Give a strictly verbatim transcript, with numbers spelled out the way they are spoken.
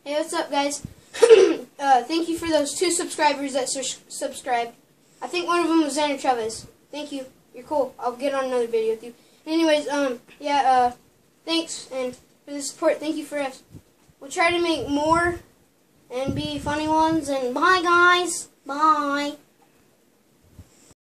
Hey, what's up, guys? uh, thank you for those two subscribers that su subscribed. I think one of them was Xander Chavez. Thank you. You're cool. I'll get on another video with you. Anyways, um, yeah, uh, thanks, and for the support. Thank you for us. We'll try to make more and be funny ones, and bye, guys. Bye.